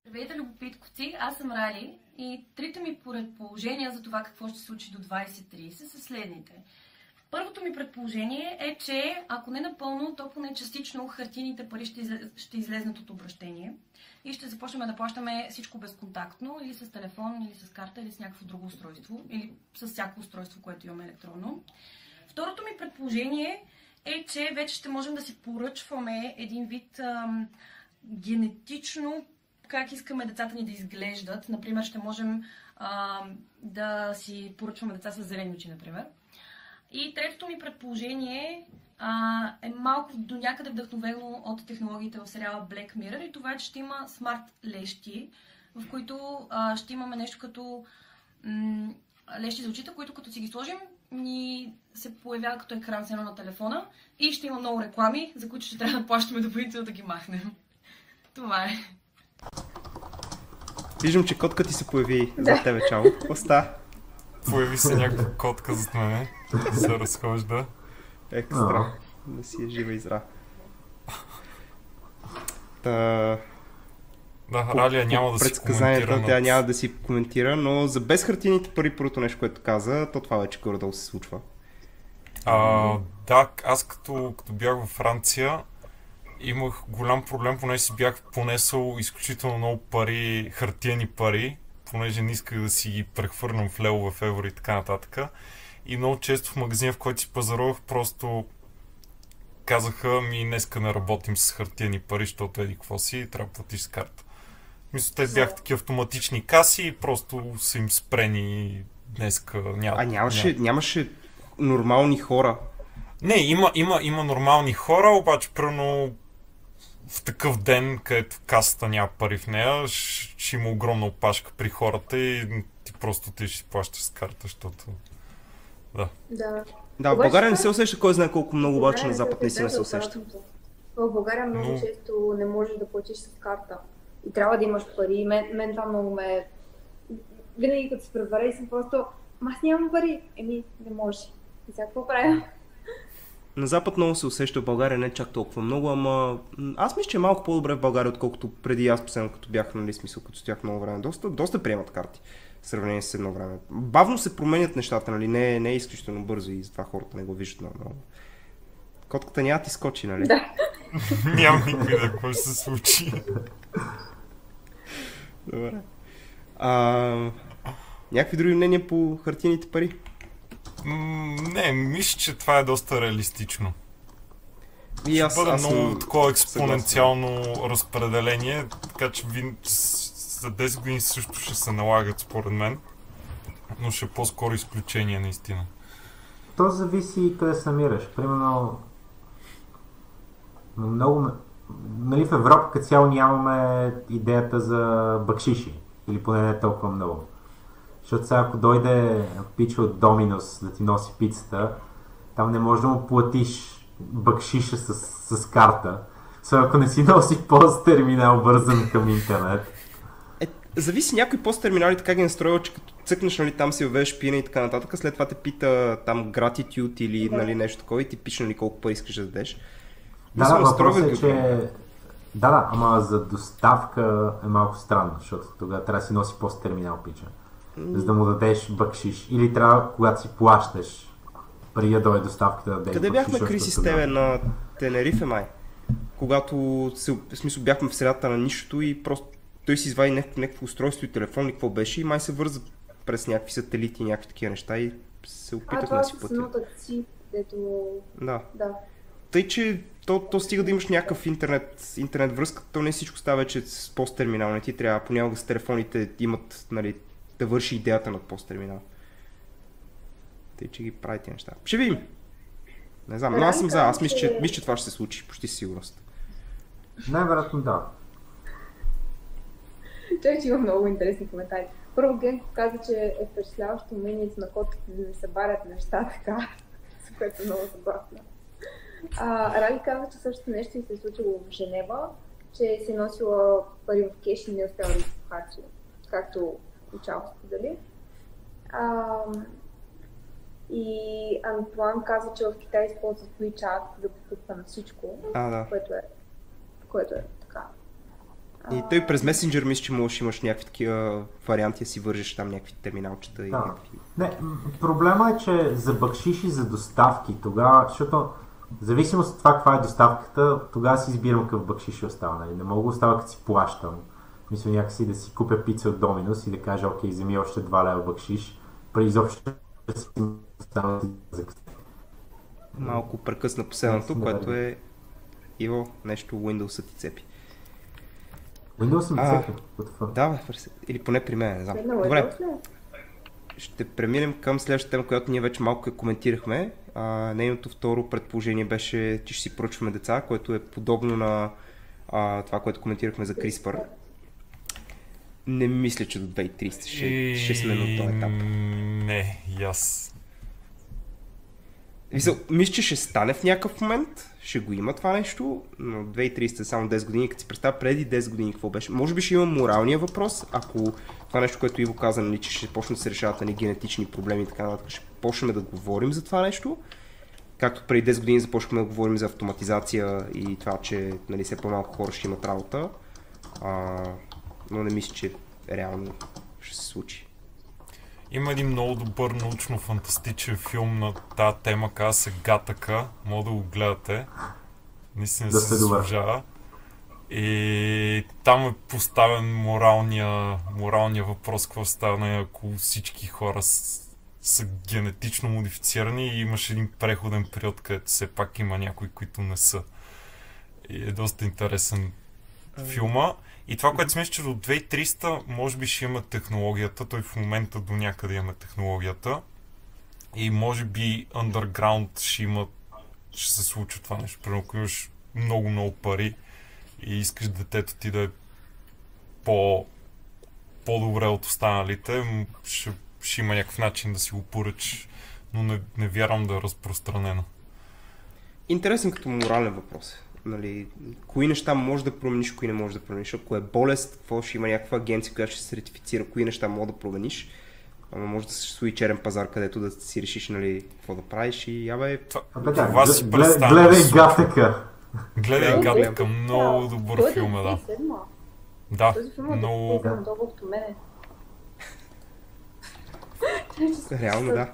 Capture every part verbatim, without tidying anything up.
Здравейте, любопитковци! Аз съм Рали и трите ми предположения за това какво ще се случи до двайсет трийсет са следните. Първото ми предположение е, че ако не напълно, то поне частично хартийните пари ще, излез, ще излезнат от обращение и ще започнем да плащаме всичко безконтактно, или с телефон, или с карта, или с някакво друго устройство, или с всяко устройство, което имаме електронно. Второто ми предположение е, че вече ще можем да си поръчваме един вид ам, генетично как искаме децата ни да изглеждат. Например, ще можем а, да си поръчваме деца с зелени очи, например. И третото ми предположение а, е малко до някъде вдъхновено от технологиите в сериала Black Mirror и това е, че ще има смарт лещи, в които а, ще имаме нещо като м- лещи за очите, които като си ги сложим, ни се появява като екран с едно на телефона и ще има много реклами, за които ще трябва да плащаме допълнително да ги махнем. Това е. Виждам, че котка ти се появи Да. за тебе, чао. Оста. Появи се някаква котка зад мене, да се разхожда. Екстра. Да си е жива и здрава. Та... Да, Ралия няма да си предсказанията коментира. тя над- няма да си коментира, но за безхартийните пари, първото нещо, което каза, то това вече горе-долу се случва. А, да, аз като, като бях във Франция, имах голям проблем, понеже си бях понесъл изключително много пари, хартиени пари, понеже не исках да си ги прехвърлям в лево, в евро и така нататък. И много често в магазина, в който си пазарувах, просто казаха ми, днеска не работим с хартиени пари, защото еди какво си, трябва да платиш с карта. Мисля, те бяха такива автоматични каси и просто са им спрени днеска. Няма, А нямаше, няма. нямаше нормални хора. Не, има, има, има нормални хора, обаче прено в такъв ден, където касата няма пари в нея, ще, ще има огромна опашка при хората и ти просто ти ще си плащаш с карта, защото... Да. Да. Да, в Обаче България не това- се усеща кой знае колко много, обаче на България Запад наистина се предлага усеща. обратното. В България много Но- често не можеш да платиш с карта. И трябва да имаш пари. Мен, мен това много ме... Винаги като се преваря и съм просто... Ама аз нямам пари. Еми, не може. И сега какво правя? На Запад много се усеща, в България не чак толкова много, ама м, аз мисля, че е малко по-добре в България, отколкото преди аз последно, като бях, нали, смисъл, като стоях много време. Доста, доста приемат карти в сравнение с едно време. Бавно се променят нещата, нали, не, не е изключително бързо и затова хората не го виждат много. много. Котката няма ти скочи, нали? Да. Нямам никой да какво ще се случи. Добре. А, някакви други мнения по хартийните пари? М, Не, мисля, че това е доста реалистично. И аз, Ще бъде аз много съм такова експоненциално разпределение, така че ви, с- за десет години също ще се налагат според мен, но ще е по-скоро изключение наистина. То зависи къде се намираш. Примерно, много, ме- нали, в Европа като цяло нямаме идеята за бакшиши. Или поне не толкова много. Защото сега ако дойде пича от Доминос да ти носи пицата, там не можеш да му платиш бакшиша с, с карта. Само ако не си носи пост терминал вързан към интернет. Е, зависи някой пост-терминалите как ги настроил, че като цъкнеш, нали, там си въведеш пина и така нататък, след това те пита там gratitude или Да. нали, нещо такова и ти пише, нали, колко пари искаш да дадеш. Да, Мисля, да, въпросът е, настройват че... Да, да, ама за доставка е малко странно, защото тогава трябва да си носи пост терминал пича. За да му дадеш бакшиш. Или трябва, когато си плащаш, преди да дойде доставката да дадеш Къде бакшиш, бяхме, защото Криси, с тогава- тебе на Тенерифе, май? Когато се, в смисъл, бяхме в средата на нищото и просто той си извади някакво, някакво устройство и телефон и какво беше и май се върза през някакви сателити и някакви такива неща и се А, опитахме това да е си с платим. едно такси, дето... Да. Да. Тъй, че то, то стига да имаш някакъв интернет, интернет връзка, то не всичко става вече с пост-терминал. Не ти трябва, понякога с телефоните имат, нали, да върши идеята на пост-терминал. Тъй, че ги прави тези неща. Ще видим. Не знам, но аз съм за. Аз мисля, че, мисля, че това ще се случи, почти със сигурност. Най-вероятно да. Човек, че има много интересни коментари. Първо Генко каза, че е впечатляващо умението на котките да не събарят неща така, с което е много забавно. А, Рали каза, че същото нещо и се е случило в Женева, че се е носила пари в кеш и не е успяла да ги похарчи, както отчало сподели. А, и Антуан каза, че в Китай използват WeChat за покупка на всичко, А, да. което е, което е така. И той през месенджер мисля, че можеш имаш някакви такива варианти, да си вържиш там някакви терминалчета и Да. някакви... Не, м, проблема е, че за бакшиши за доставки тогава, защото в зависимост от това каква е доставката, тогава си избирам какъв бакшиш ще остава. Нали? Не мога да остава като си плащам. Мисля някакси да си купя пица от Доминос и да кажа, окей, вземи още два лева бакшиш, преди изобщо да си остава за Малко прекъсна последното, Да, което да. е Иво, нещо Windows ти цепи. Windows ми А, цепи. What the fuck? Да, бе, фърси. Или поне при мен, не знам. Седнала е Добре, точно. ще преминем към следващата тема, която ние вече малко я коментирахме. А, нейното второ предположение беше, че ще си поръчваме деца, което е подобно на а, това, което коментирахме за CRISPR. Не мисля, че до две хиляди и тридесета ще, ще сме на този етап. Не, и аз. Мисля, мисля, че ще стане в някакъв момент, ще го има това нещо, но две хиляди и тридесета е само десет години, като си представя преди десет години какво беше. Може би ще има моралния въпрос, ако това нещо, което Иво каза, нали, че ще почнат да се решават нали, генетични проблеми и така нататък, ще почнем да говорим за това нещо. Както преди десет години започнахме да говорим за автоматизация и това, че нали, все по-малко хора ще имат работа, а, но не мисля, че реално ще се случи. Има един много добър научно-фантастичен филм на тази тема, казва се Гатака. Мога да го гледате. Наистина Да се сте добър. заслужава. И там е поставен моралния, моралния въпрос, какво стане, ако всички хора с, са генетично модифицирани и имаш един преходен период, където все пак има някои, които не са. И е доста интересен филма. И това, което смисля, че до две хиляди и тридесета може би ще има технологията, той в момента до някъде има технологията и може би underground ще има, ще се случи това нещо. Примерно, ако имаш много-много пари и искаш детето ти да е по, по-добре от останалите, м, ще, ще има някакъв начин да си го поръчаш, но не, не вярвам да е разпространено. Интересен като морален въпрос. Нали, кои неща можеш да промениш, кои не можеш да промениш. Ако е болест, какво ще има някаква агенция, която ще се сертифицира, кои неща мога да промениш. Ама може да се случи черен пазар, където да си решиш нали, какво да правиш и абе... Това, Абе да, това си глед- представям. гледай Гатака. Гледай Да, Гатака, гледам. много добър Той е филм е, да. две хиляди и седма. Да, Този филм е много... много толкова от мене. Реално да.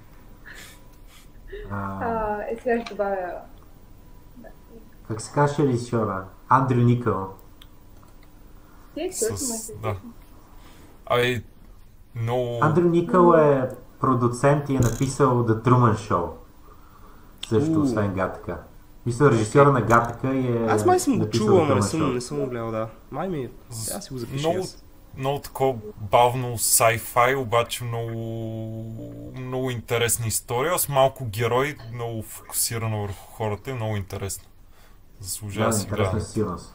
А, А, е, сега ще добавя... как се казваше режисьора? Андрю Никъл. Ти е също, май С... се Да. Ай, много... Андрю Никъл е продуцент и е написал The Truman Show. Също, Уу. освен Гатака. Мисля, режисьора на Гатака и е Аз май съм го написал чувал, The ама не Truman съм, Show. не съм го гледал, да. Май ми е... Аз си го запиша. Много, аз. много такова бавно sci-fi, обаче много, много интересна история, с малко герой, много фокусирана върху хората и много интересна. Заслужава Да, си интересна гледане. със сигурност.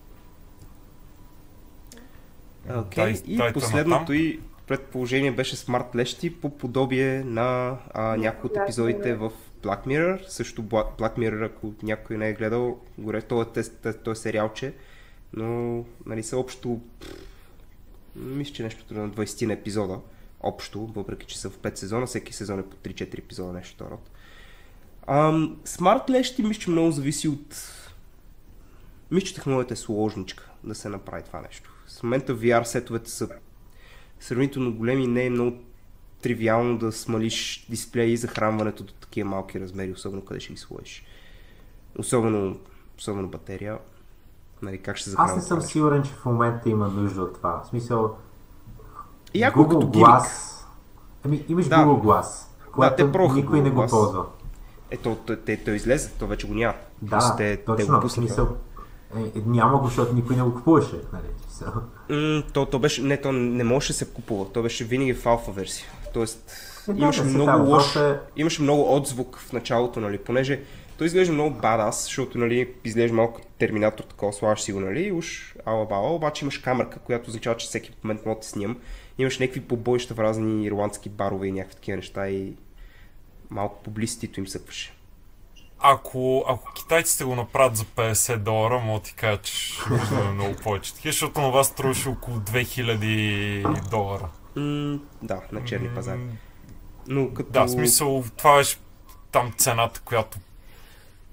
Окей, Дай- и дайте последното натам. и предположение беше смарт лещи по подобие на а, някои от Black епизодите Mirror. в Black Mirror. Също Black, Black Mirror, ако някой не е гледал, горе, то е, те- то е сериалче, но нали са общо, пф, мисля, че нещо на двайсет на епизода, общо, въпреки че са в пет сезона, всеки сезон е по три-четири епизода, нещо този род. Ам, смарт лещи мисля, че много зависи от... Мисля, че технологията е сложничка да се направи това нещо. В момента ви ар сетовете са сравнително големи и не е много тривиално да смалиш дисплея и захранването до такива малки размери, особено къде ще ги сложиш. Особено, особено батерия. Нали, как ще се захранва Аз не съм това нещо. сигурен, че в момента има нужда от това. В смисъл, И ако като Google гимик. Glass... Ами, имаш Да. Google Glass, което те пробваха никой Google не го Glass. ползва. Ето, той, той, той излезе, то вече го няма. Да, Просто те, те точно, го в пуснаха. смисъл, е, няма го, защото никой не го купуваше. Нали? в смисъл. М, то, то беше, не, то не можеше да се купува. То беше винаги в алфа версия. Тоест, Е, да, имаше да, се много става. лош, Въпросът е- имаше много отзвук в началото, нали, понеже той изглежда много бадас, защото, нали, изглежда малко като Терминатор, такова слагаш си го, нали, и уж ала бала, обаче имаш камерка, която означава, че всеки момент мога да те снимам. Имаш някакви побоища в разни ирландски барове и някакви такива неща и малко публистито им съкваше. Ако, ако китайците го направят за петдесет долара, мога да ти кажа, че ще виждаме много повече такива, защото на вас струваше около две хиляди долара. М, да, на черни М, пазари. Но като... Да, в смисъл, това беше там цената, която То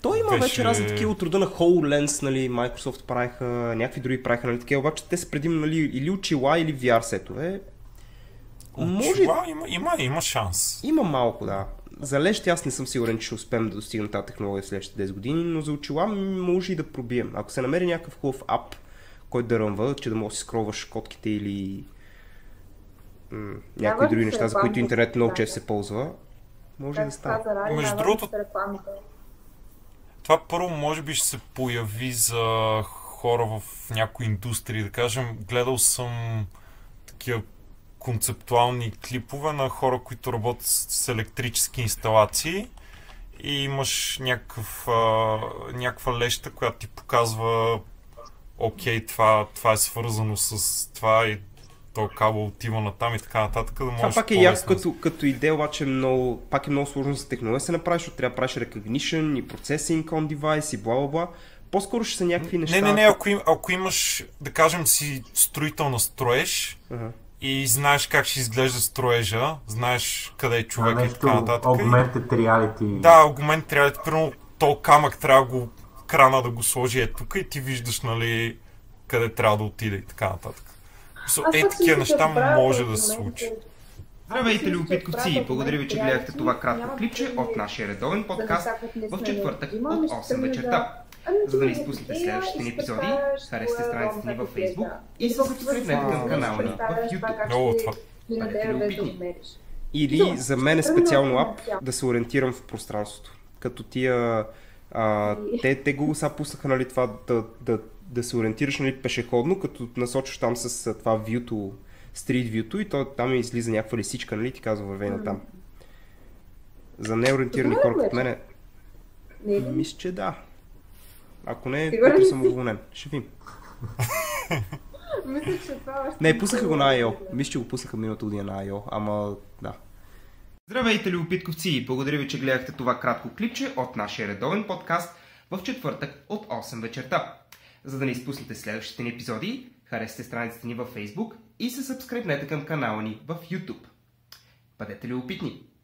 Той има беше... вече разни такива от рода на HoloLens, нали, Microsoft правиха, някакви други правиха, нали, такива, обаче те са предимно, нали, или очила, или ви ар сетове. Може... Очила има, има, има шанс. Има малко, да. За лещи аз не съм сигурен, че ще успеем да достигнем тази технология в следващите десет години, но за очила може и да пробием. Ако се намери някакъв хубав ап, който да ръмва, че да можеш да си скроваш котките или м- някои да, други неща, за които интернет много често се ползва, може да стане. Между другото, това първо може би ще се появи за хора в някои индустрии. Да кажем, гледал съм такива концептуални клипове на хора, които работят с електрически инсталации и имаш някакъв, а, някаква леща, която ти показва окей, това, това е свързано с това и то кабел отива натам и така нататък. Да това пак е яко като, като идея, обаче много, пак е много сложно за технология се направиш, защото трябва да правиш recognition и processing on device и бла-бла-бла. По-скоро ще са някакви неща. Не, не, не, ако, им, ако имаш, да кажем си строител на строеж, uh-huh. и знаеш как ще изглежда строежа, знаеш къде е човек и така нататък. Augmented reality. Да, augmented reality. Примерно то камък трябва го крана да го сложи е тук и ти виждаш, нали, къде трябва да отиде и така нататък. So, е, такива неща може да се случи. Здравейте, любопитковци! Благодаря ви, че гледахте това кратко клипче от нашия редовен подкаст в четвъртък от осем вечерта. За да не изпуснете следващите ни епизоди, харесайте страницата ни във Facebook и се субскрайбнете към канала ни в YouTube. Много това. Бъдете любопитни. Или за мен е специално ап да се ориентирам в пространството. Като тия... А, те, те Google са пуснаха, нали, това да, да, да се ориентираш, нали, пешеходно, като насочиш там с това вюто, стрит вюто и то, там излиза някаква лисичка, нали, ти казва вървей на там. За неориентирани хора като мене, мисля, че да. Ако не, като съм уволнен. Ще видим. Мисля, че това още... Не, пуснаха го на ай о. Мисля, че го пуснаха миналата година на ай о, ама да. Здравейте, любопитковци! Благодаря ви, че гледахте това кратко клипче от нашия редовен подкаст в четвъртък от осем вечерта. За да не изпуснете следващите ни епизоди, харесайте страницата ни във Facebook и се сабскрайбнете към канала ни в YouTube. Бъдете любопитни!